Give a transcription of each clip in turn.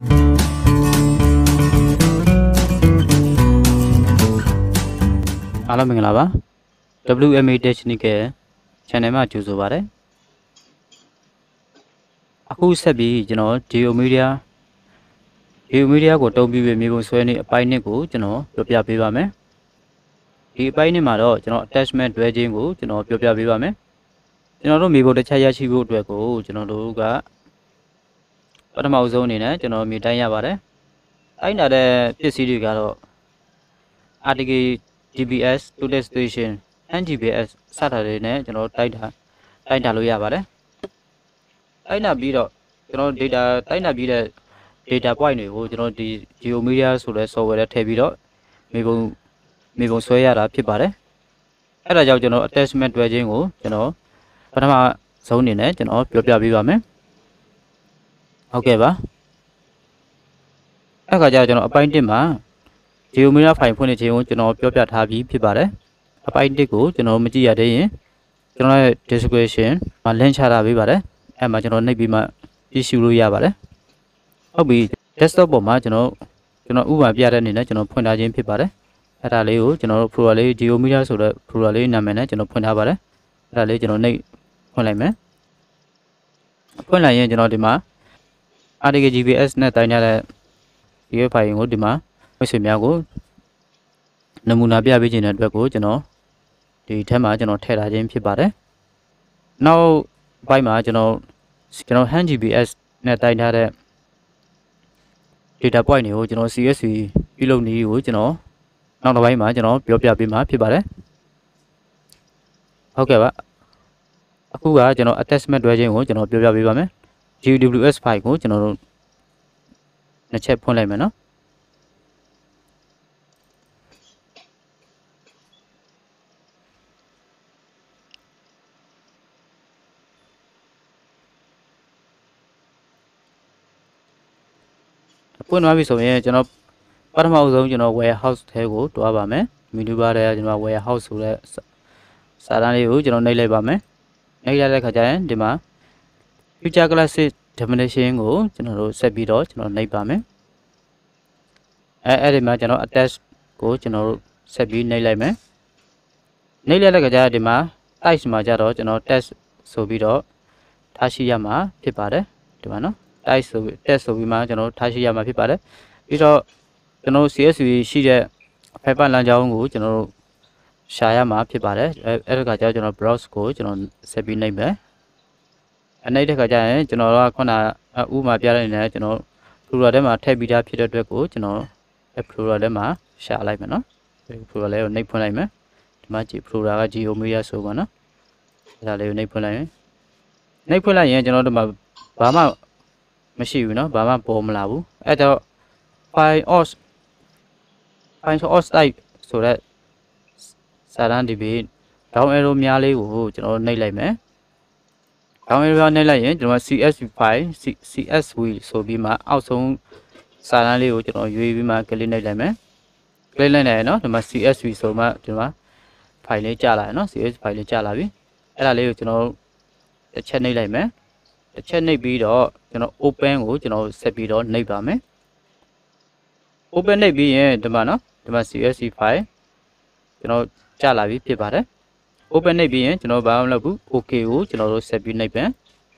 အားလုံးမင်္ဂလာပါ WMA Technical Channel မှာကြိုဆိုပါရစေအခုဆက်ပြီးကျွန်တော် Geo Media ကိုတုံးပြီးမြေပုံဆွဲနေအပိုင်းနှစ်ကိုကျွန်တော်ပြောပြပေးပါမယ်ဒီအပိုင်းနှစ်မှာတော့ကျွန်တော် attachment တွဲခြင်းကိုကျွန်တော်ပြောပြပေးပါမယ်ကျွန်တော်တို့မြေပုံတစ်ချက်ရရှိဖို့အတွက်ကိုကျွန်တော်တို့ကပထမဆုံးအနေနဲ့ကျွန်တော်မြေတိုင်းရပါတယ်တိုင်းတာတဲ့ပစ္စည်းတွေကတော့ RTK GPS Total Station NGPS စတာတွေနဲ့ကျွန်တော်တိုက်တာလို့ရပါတယ်တိုက်တာပြီးတော့ကျွန်တော် data တိုက်တာပြီးတဲ့ data point တွေကိုကျွန်တော်ဒီ Geo Media ဆိုတဲ့ software ထဲထည့်ပြီးတော့မြေပုံဆွဲရတာဖြစ်ပါတယ်အဲ့ဒါကြောင့်ကျွန်တော် attachment တွဲခြင်းကိုကျွန်တော်ပထမဆုံးအနေနဲ့ကျွန်တော်ပြောပြပေးပါမယ်ဟုတ်ကဲ့ပါအဲ့ခါကျကျွန်တော်အပိုင်း1မှာ Geo Media file ဖွင့်နေခြင်းကိုကျွန်တော်ပြောပြထားပြီးဖြစ်ပါတယ်အပိုင်း1ကိုကျွန်တော်မကြည့်ရသေးရင်ကျွန်တော်ရဲ့ description မှာ link ချထားပေးပါတယ်အဲ့မှာကျွန်တော်နှိပ်ပြီးမှကြည့်ရှုလို့ရပါတယ်ဟုတ်ပြီ desktop ပေါ်မှာကျွန်တော်ဥပမာပြတဲ့အနေနဲ့ကျွန်တော်ဖွင့်ထားခြင်းဖြစ်ပါတယ်အဲ့ဒါလေးကိုကျွန်တော်တို့ folder လေး Geo Media ဆိုတဲ့ folder လေးနာမည်နဲ့ကျွန်တော်ဖွင့်ထားပါတယ်အဲ့ဒါလေးကျွန်တော်နှိပ်ဖွင့်လိုက်မယ်ဖွင့်လိုက်ရင်ကျွန်တော်ဒီမှာ RTK GPS နဲ့တိုင်းထားတဲ့ video file ကိုဒီမှာမိတ်ဆွေများကိုနမူနာပြပေးခြင်းတဲ့အတွက်ကိုကျွန်တော်ဒီထဲမှာကျွန်တော်ထည့်ထားခြင်းဖြစ်ပါတယ်နောက်ဘက်မှာကျွန်တော် hand GPS နဲ့တိုင်းထားတဲ့ data point တွေကိုကျွန်တော် CSV ပြုလုပ်နည်းကိုကျွန်တော်နောက်တစ်ပိုင်းမှာကျွန်တော်ပြောပြပေးမှာဖြစ်ပါတယ်ဟုတ်ကဲ့ပါအခုကကျွန်တော် attachment တွဲခြင်းကိုကျွန်တော်ပြောပြပေးပါမယ် GWS file ကိုကျွန်တော်တို့နှစ်ချက်ဖွင့်လိုက်မယ်နော်ဖွင့်သွားပြီဆိုရင်ကျွန်တော်ပထမဆုံးကျွန်တော် warehouse ထဲကိုတွားပါမယ် menu bar ထဲကကျွန်တော် warehouse ဆိုတဲ့စာတန်းလေးကိုကျွန်တော်နှိပ်လိုက်ပါမယ်နှိပ်လိုက်တဲ့ခါကျရင်ဒီမှာ future classic definition ကိုကျွန်တော်တို့ဆက်ပြီးတော့ကျွန်တော်နှိပ်ပါမယ်အဲ့ဒီမှာကျွန်တော် attach ကိုကျွန်တော်တို့ဆက်ပြီးနှိပ်လိုက်မယ်နှိပ်လိုက်တဲ့ခါကျဒီမှာ type မှာကျတော့ကျွန်တော် test ဆိုပြီးတော့ထားရှိရမှာဖြစ်ပါတယ်ဒီမှာနော်တိုက်ဆိုပြီးမှကျွန်တော်ထားရှိရမှာဖြစ်ပါတယ်ပြီးတော့ကျွန်တော် CSV ရှိတဲ့ paper လမ်းကြောင်းကိုကျွန်တော်ရှာရမှာဖြစ်ပါတယ်အဲ့ဒီခါကျတော့ကျွန်တော် browse ကိုကျွန်တော်ဆက်ပြီးနှိပ်မယ်နှိပ်တဲ့ခါကျရင်ကျွန်တော်ကခုနဥပမာပြတဲ့အနေနဲ့ကျွန်တော် folder ထဲမှာထည့်ပြီးသားဖြစ်တဲ့အတွက်ကိုကျွန်တော် folder ထဲမှာရှာလိုက်မယ်နော် folder လေးကိုနှိပ်ဖွင့်လိုက်မယ်ဒီမှာကြည့် folder က Geo Media ဆိုပါနော်အဲ့ဒါလေးကိုနှိပ်ဖွင့်လိုက်မယ်နှိပ်ဖွင့်လိုက်ရင်ကျွန်တော်တို့မှာဘာမှမရှိဘူးเนาะဘာမှပေါ်မလာဘူးအဲ့တော့ file source type ဆိုတဲ့စာတန်းဒီပြီး down arrow များလေးကိုကျွန်တော်နှိပ်လိုက်မယ် down arrow နှိပ်လိုက်ရင်ကျွန်တော် CSV file CSV ဆိုပြီးမှအောက်ဆုံးစာတန်းလေးကိုကျွန်တော်ရွေးပြီးမှ click နှိပ်လိုက်မယ် click လိုက်လိုက်ရင်เนาะဒီမှာ CSV ဆိုမှဒီမှာ file လေးကြာလာတယ်เนาะ CSV file လေးကြာလာပြီအဲ့ဒါလေးကိုကျွန်တော်တစ်ချက်နှိပ်လိုက်မယ်တစ်ချက်နှိပ်ပြီးတော့ကျွန်တော် open ကိုကျွန်တော်ဆက်ပြီးတော့နှိပ်ပါမယ် open နှိပ်ပြီးရင်ဒီမှာနော်ဒီမှာ CSV file ကျွန်တော်ကြာလာပြီဖြစ်ပါတယ် open နှိပ်ပြီးရင်ကျွန်တော်ဘာမှမလုပ်ဘူး OK ကိုကျွန်တော်တို့ဆက်ပြီးနှိပ်ပြန်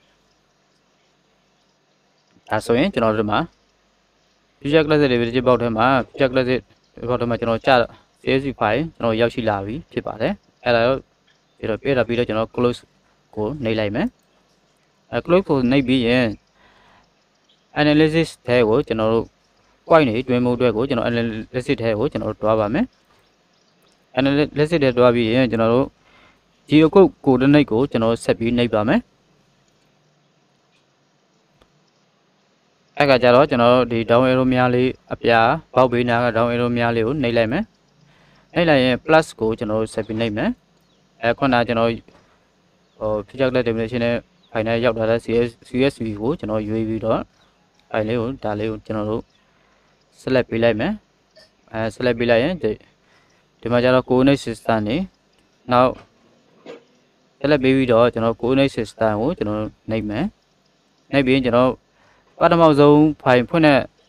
ဒါဆိုရင်ကျွန်တော်တို့ဒီမှာ future classic တွေဒီဘောက်ထဲမှာ future classic ဒီဘောက်ထဲမှာကျွန်တော်ကြာ CSV file ကျွန်တော်ရောက်ရှိလာပြီဖြစ်ပါတယ်အဲ့ဒါတော့ပြီးတော့ကျွန်တော် close ကိုနှိပ်လိုက်မယ်close ကိုနှိပ်ပြီးရင် analysis ထဲကိုကျွန်တော်တို့ point တွေတွင်မှုအတွက်ကိုကျွန်တော် analysis ထဲကိုကျွန်တော်တို့တွားပါမယ် analysis ထဲတွားပြီးရင်ကျွန်တော်တို့ geo code coordinate ကိုကျွန်တော်ဆက်ပြီးနှိပ်ပါမယ်အဲ့ကကြတော့ကျွန်တော်တို့ဒီ down arrow များလေးအပြာဘောက်ဘေးနားက down arrow များလေးကိုနှိပ်လိုက်မယ်နှိပ်လိုက်ရင် plus ကိုကျွန်တော်တို့ဆက်ပြီးနှိပ်မယ်ခုနကကျွန်တော်future class definition နဲ့ file နဲ့ရောက်လာတဲ့ CSV ကိုကျွန်တော်ရွေးပြီးတော့ file လေးကိုဒါလေးကိုကျွန်တော်တို့ select ပေးလိုက်မယ်select ပေးလိုက်ရင်ဒီမှာကျတော့ coordinate system နေနောက် select ပေးပြီးတော့ကျွန်တော် coordinate system ကိုကျွန်တော်နှိပ်မယ်နှိပ်ပြီးရင်ကျွန်တော်ပထမဆုံး file ဖွင့်တဲ့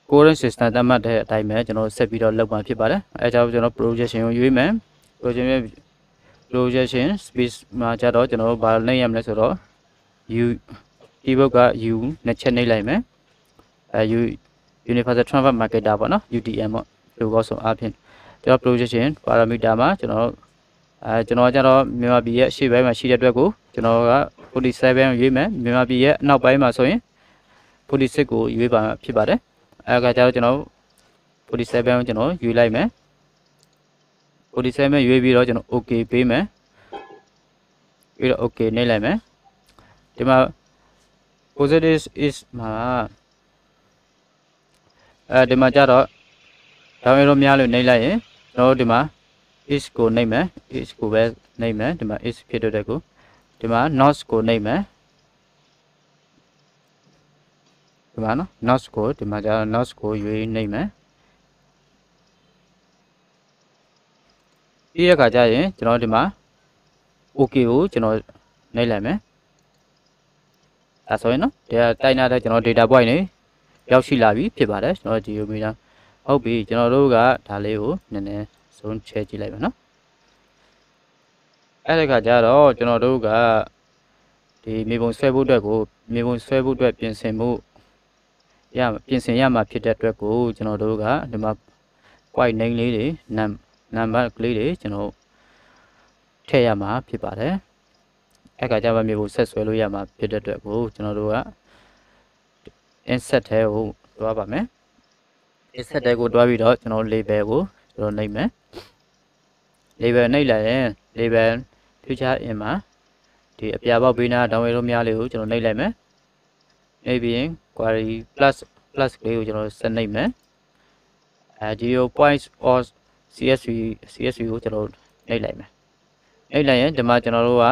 current system တတ်မှတ်တဲ့အတိုင်းပဲကျွန်တော်ဆက်ပြီးတော့လုပ်မှာဖြစ်ပါတယ်အဲကြောင့်ကျွန်တော် projection ကိုရွေးမယ် projection space မှာကြတော့ကျွန်တော်ဘာနှိပ်ရမလဲဆိုတော့ u keyboard က u နဲ့ချက်နှိပ်လိုက်မယ်u universal transfer marketer ပေါ့နော် UTM ပေါ့ဒီကောဆိုအားဖြင့်ကျွန်တော် projection parameter မှာကျွန်တော်ကြတော့မြန်မာပြည်ရဲ့အရှေ့ပိုင်းမှာရှိတဲ့အတွက်ကိုကျွန်တော်က47ရွေးမယ်မြန်မာပြည်ရဲ့အနောက်ပိုင်းမှာဆိုရင်46ကိုရွေးပါဖြစ်ပါတယ်အဲကကြတော့ကျွန်တော်47ကိုကျွန်တော်ရွေးလိုက်မယ်47ရွေးပြီးတော့ကျွန်တော် okay ပေးမယ်ပြီးတော့ okay နှိပ်လိုက်မယ်ဒီမှာ positive is မှာဒီမှာကြတော့down arrow များလို့နှိပ်လိုက်ရင်ကျွန်တော်ဒီမှာ is ကိုနှိပ်မယ် is ကိုပဲနှိပ်မယ်ဒီမှာ is ဖြစ်တဲ့ကိုဒီမှာ not ကိုနှိပ်မယ်ဒီမှာနော် not ကိုဒီမှာကြတော့ not ကိုရွေးနှိပ်မယ်ပြီးရခါကျရင်ကျွန်တော်ဒီမှာ okay ကိုကျွန်တော်နှိပ်လိုက်မယ်အဲဆိုရင်နော်ဒီတိုက်နာတဲ့ကျွန်တော် data point နေရောက်ရှိလာပြီဖြစ်ပါတယ်ကျွန်တော် geo meter ဟုတ်ပြီကျွန်တော်တို့ကဒါလေးကိုနည်းနည်းဆုံးချဲကြည့်လိုက်မယ်နော်အဲ့ဒီခါကျတော့ကျွန်တော်တို့ကဒီမြေပုံဆွဲဖို့အတွက်ကိုမြေပုံဆွဲဖို့အတွက်ပြင်ဆင်ရမှာဖြစ်တဲ့အတွက်ကိုကျွန်တော်တို့ကဒီမှာ point name လေးတွေ number ကလေးတွေကျွန်တော်ထည့်ရမှာဖြစ်ပါတယ်အဲ့ခါကျမှမြေပုံဆက်ဆွဲလို့ရမှာဖြစ်တဲ့အတွက်ကိုကျွန်တော်တို့က insert ထဲကိုတွားပါမယ် insert ထဲကိုတွားပြီးတော့ကျွန်တော် label ကိုကျွန်တော်နှိပ်မယ် label နှိပ်လိုက်ရင် label future in မှာဒီအပြာပေါက်ပေးနာဒေါင်းဝဲလို့များလေးကိုကျွန်တော်နှိပ်လိုက်မယ်နှိပ်ပြီးရင် query plus လေးကိုကျွန်တော်ဆက်နှိပ်မယ်0 points or csv ကိုကျွန်တော်နှိပ်လိုက်မယ်နှိပ်လိုက်ရင်ဒီမှာကျွန်တော်တို့က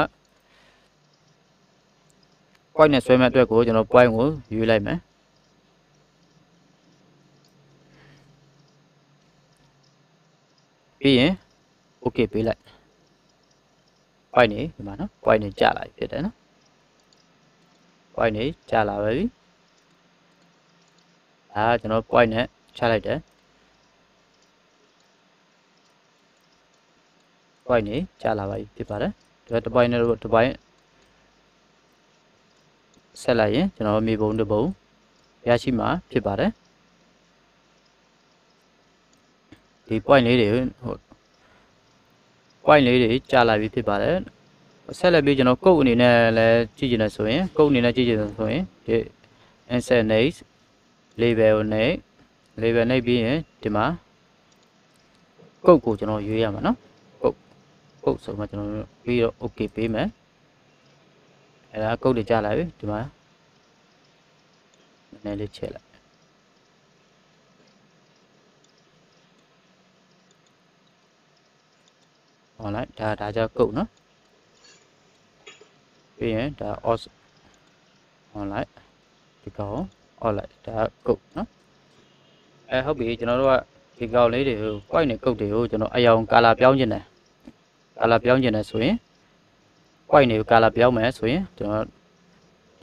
point နဲ့ဆွဲမဲ့အတွက်ကိုကျွန်တော် point ကိုယူလိုက်မယ်ပြီးရင် okay ပေးလိုက် point နေဒီမှာနော် point နေကြာလာပြီဖြစ်တယ်နော် point နေကြာလာပါပြီကျွန်တော် point နဲ့ချလိုက်တယ် point နေကြာလာပါပြီဖြစ်ပါတယ်ဒီ point နဲ့ဒီ point ဆက်လိုက်ရင်ကျွန်တော်မြေပုံတစ်ပုံရရှိမှာဖြစ်ပါတယ်ဒီ point လေးတွေpoint လေးတွေကြာလာပြီဖြစ်ပါတယ်ဆက်လက်ပြီးကျွန်တော်ကုတ်အနေနဲ့လည်းကြည့်ကြတယ်ဆိုရင်ကုတ်အနေနဲ့ကြည့်ကြတယ်ဆိုရင်ဒီ insert next label နဲ့ label နှိပ်ပြီးရင်ဒီမှာကုတ်ကိုကျွန်တော်ရွေးရမှာနော်ကုတ်ဆိုမှကျွန်တော်ပြီးတော့ okay ပေးမယ်အဲ့ဒါကုတ်တွေကြာလာပြီဒီမှာနည်းနည်းလေးချက်လိုက်ဟောလိုက်ဒါကြကုတ်နော်ပြီးရင်ဒါ off ဟောလိုက်ဒီကောင် off လိုက်ဒါကုတ်နော်ဟုတ်ပြီကျွန်တော်တို့ကဒီကောင်လေးတွေကို point နဲ့ကုတ်တွေကိုကျွန်တော်အယောင် color ပြောင်းခြင်းတယ် color ပြောင်းခြင်းတယ်ဆိုရင် point တွေကို color ပြောင်းမယ်ဆိုရင်ကျွန်တော်ဒီ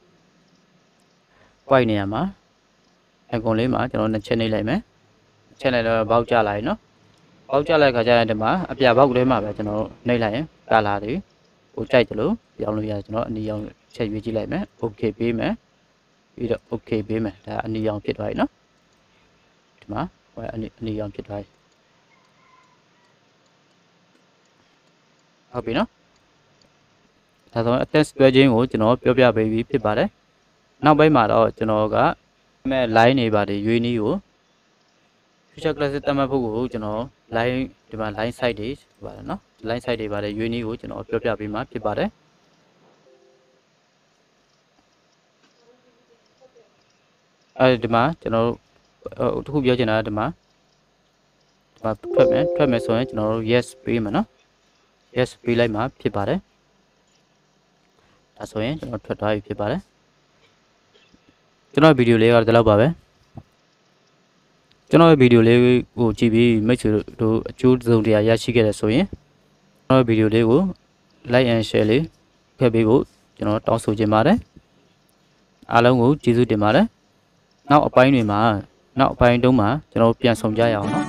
point နေရာမှာအကွန်လေးမှာကျွန်တော်နှစ်ချက်နှိပ်လိုက်မယ်ချက်လိုက်တော့ဘောက်ကျလာရင်နော်ဘောက်ကျလိုက်ခါကျရင်ဒီမှာအပြဘောက်ထဲမှာပဲကျွန်တော်နှိပ်လိုက်ရင် color တွေကိုကြိုက်တယ်လို့ပြောင်းလို့ရတယ်ကျွန်တော်အနီရောင်ချက်ရွေးကြည့်လိုက်မယ် okay ပေးမယ်ပြီးတော့ okay ပေးမယ်ဒါအနီရောင်ဖြစ်သွားပြီနော်ဒီမှာအနီရောင်ဖြစ်သွားပြီဟုတ်ပြီနော်ဒါဆိုအသက်ဆွဲခြင်းကိုကျွန်တော်ပြောပြပေးပြီးဖြစ်ပါတယ်နောက်ပိုင်းမှာတော့ကျွန်တော်ကမဲ့ line တွေပါတယ်ရွေးနည်းကို future class တတ်မှတ်ဖို့ကိုကျွန်တော် line ဒီမှာ line site တွေပါတယ်နော် line site တွေပါတယ်ရွေးနည်းကိုကျွန်တော်ပြောပြပေးမှာဖြစ်ပါတယ်ဒီမှာကျွန်တော်တခုပြောချင်တာဒီမှာထွက်မယ်ဆိုရင်ကျွန်တော်တို့ yes ပေးမယ်နော် yes ပေးလိုက်မှာဖြစ်ပါတယ်ဒါဆိုရင်ကျွန်တော်ထွက်သွားပြီဖြစ်ပါတယ်ကျွန်တော်ဗီဒီယိုလေးကတော့ဒီလောက်ပါပဲကျွန်တော်ဗီဒီယိုလေးကိုကြည့်ပြီးမိတ်ဆွေတို့အကျိုးစုံတရားရရှိခဲ့တယ်ဆိုရင်ကျွန်တော်ဗီဒီယိုလေးကို like and share လေးဖက်ပေးဖို့ကျွန်တော်တောင်းဆိုချင်ပါတယ်အားလုံးကိုကျေးဇူးတင်ပါတယ်နောက်အပိုင်းတွေမှာနောက်အပိုင်းတုံးမှာကျွန်တော်ပြန်ဆောင်ကြရအောင်နော်